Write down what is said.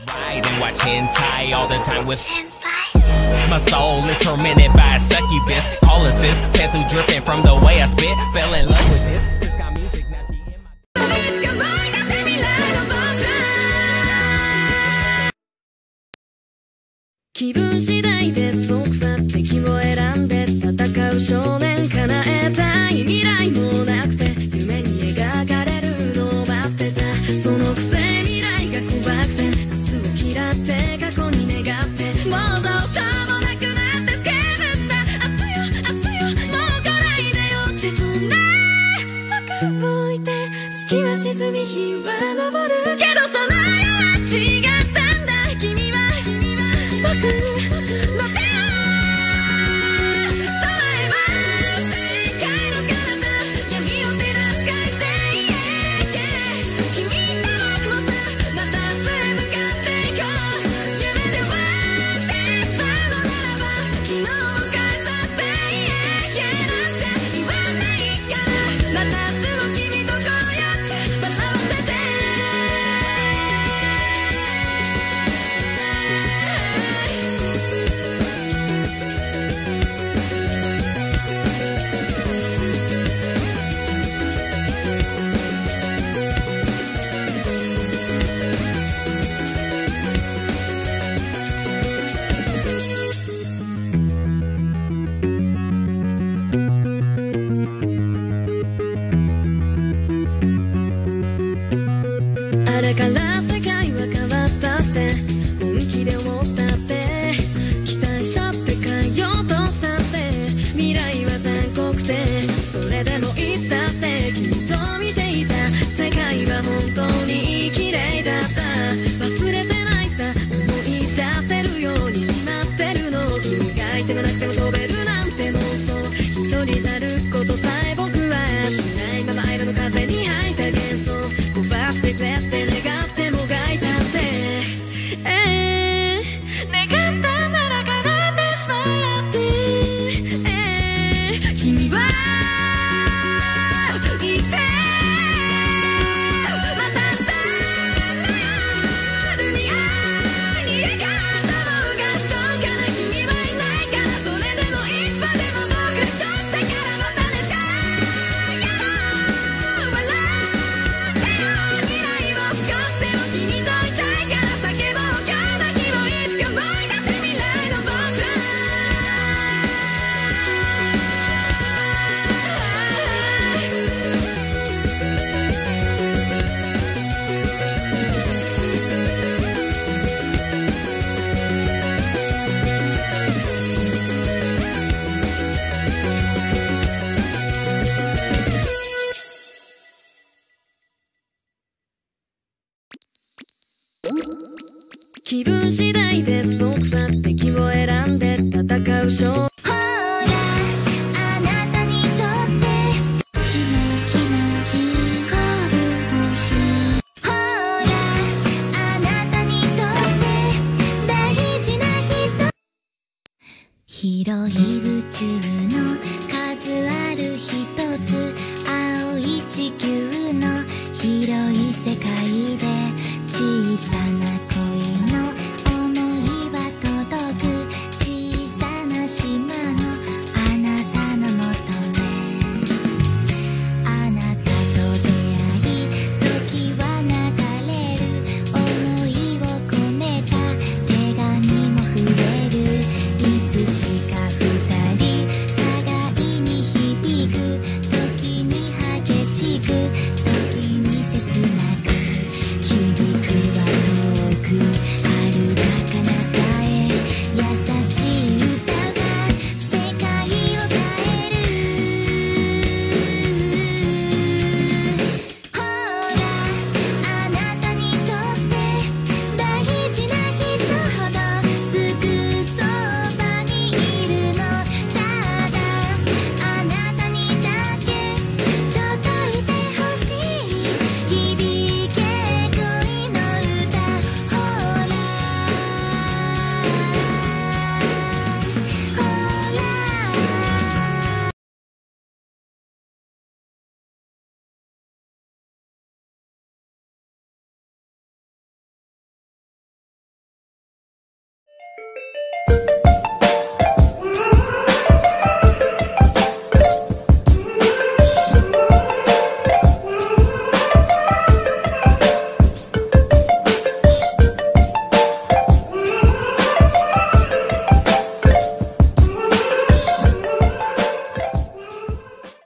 Ride and watch hentai all the time with my soul is tormented by a succubus. Call assist, pencil dripping from the way I spit. Fell in love with this. Sis got music, now she in my. 気分次第で僕は敵を選んで戦う少年。叶えたい未来もなくて夢に描かれるのを待ってた。そのくせ未来が怖くて明日を嫌って過去に願ってもうどうしようもなくなって叫ぶんだ。熱いよ熱いよもう来ないでよって。そんな僕を置いて月は沈み日は昇るけどその世は違ったんだ。君は僕の手をさえば世界の彼方闇を照らす海星。君と僕もさまた明日へ向かっていこう。夢で終わってしまうのならば昨日を変えさせてなんて言わないからまた明日を君とこうやって笑わせて。あれから世界は変わったって本気で思ったって期待したって変えようとしたって未来は残酷でそれでもいつだって君と見ていた世界は本当に綺麗だった。忘れてないさ思い出せるようにしまってるの。君がいてもなくても飛べるなんて妄想一人じゃることさえ僕はしないまま間の風に吐いた幻想壊してくれって願ってもがいたって願ったなら叶ってしまって、君は言ってまた明日の夜に会いに行かと思うがどうかな君はいないからそれでもいつまでも僕としてからまたねさやろう笑ってよ未来を少しでも君といたいから叫ぼう今日の日をいつか思い出せ未来の僕ら。気分次第です僕は敵を選んで戦う少年。ほらあなたにとってキモキモ光る星。ほらあなたにとって大事な人。広い宇宙